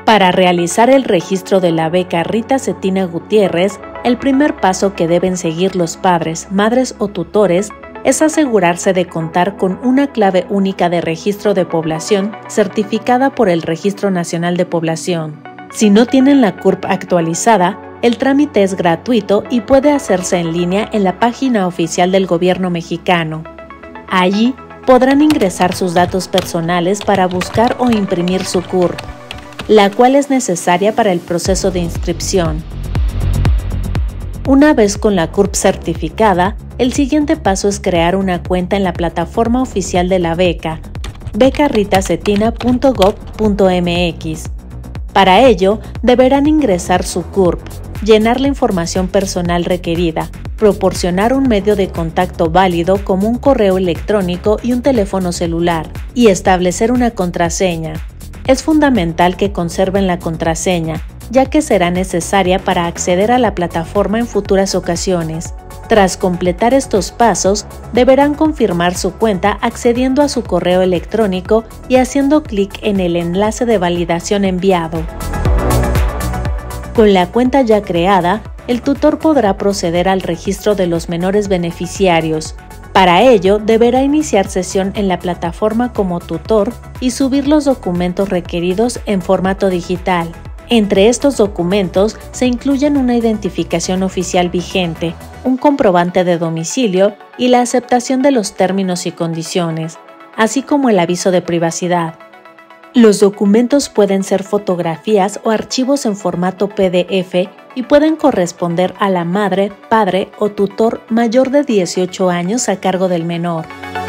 Para realizar el registro de la beca Rita Cetina Gutiérrez, el primer paso que deben seguir los padres, madres o tutores es asegurarse de contar con una clave única de registro de población certificada por el Registro Nacional de Población. Si no tienen la CURP actualizada, el trámite es gratuito y puede hacerse en línea en la página oficial del Gobierno mexicano. Allí podrán ingresar sus datos personales para buscar o imprimir su CURP, la cual es necesaria para el proceso de inscripción. Una vez con la CURP certificada, el siguiente paso es crear una cuenta en la plataforma oficial de la beca, becarritacetina.gov.mx. Para ello, deberán ingresar su CURP, llenar la información personal requerida, proporcionar un medio de contacto válido como un correo electrónico y un teléfono celular, y establecer una contraseña. Es fundamental que conserven la contraseña, ya que será necesaria para acceder a la plataforma en futuras ocasiones. Tras completar estos pasos, deberán confirmar su cuenta accediendo a su correo electrónico y haciendo clic en el enlace de validación enviado. Con la cuenta ya creada, el tutor podrá proceder al registro de los menores beneficiarios. Para ello, deberá iniciar sesión en la plataforma como tutor y subir los documentos requeridos en formato digital. Entre estos documentos se incluyen una identificación oficial vigente, un comprobante de domicilio y la aceptación de los términos y condiciones, así como el aviso de privacidad. Los documentos pueden ser fotografías o archivos en formato PDF y pueden corresponder a la madre, padre o tutor mayor de 18 años a cargo del menor.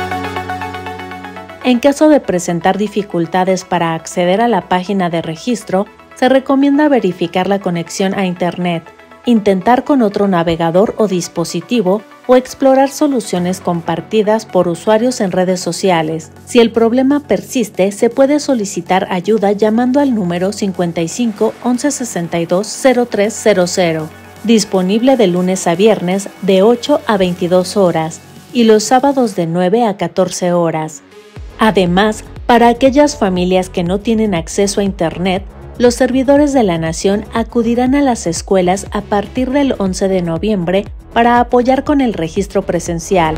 En caso de presentar dificultades para acceder a la página de registro, se recomienda verificar la conexión a Internet, intentar con otro navegador o dispositivo o explorar soluciones compartidas por usuarios en redes sociales. Si el problema persiste, se puede solicitar ayuda llamando al número 55 11 62 0300, disponible de lunes a viernes de 8 a 22 horas y los sábados de 9 a 14 horas. Además, para aquellas familias que no tienen acceso a Internet, los servidores de la Nación acudirán a las escuelas a partir del 11 de noviembre para apoyar con el registro presencial.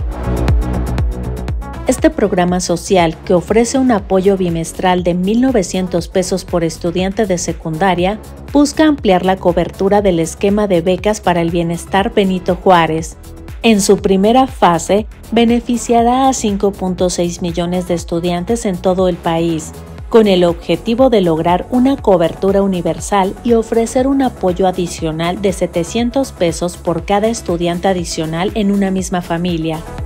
Este programa social, que ofrece un apoyo bimestral de 1,900 pesos por estudiante de secundaria, busca ampliar la cobertura del esquema de becas para el bienestar Benito Juárez. En su primera fase, beneficiará a 5.6 millones de estudiantes en todo el país, con el objetivo de lograr una cobertura universal y ofrecer un apoyo adicional de 700 pesos por cada estudiante adicional en una misma familia.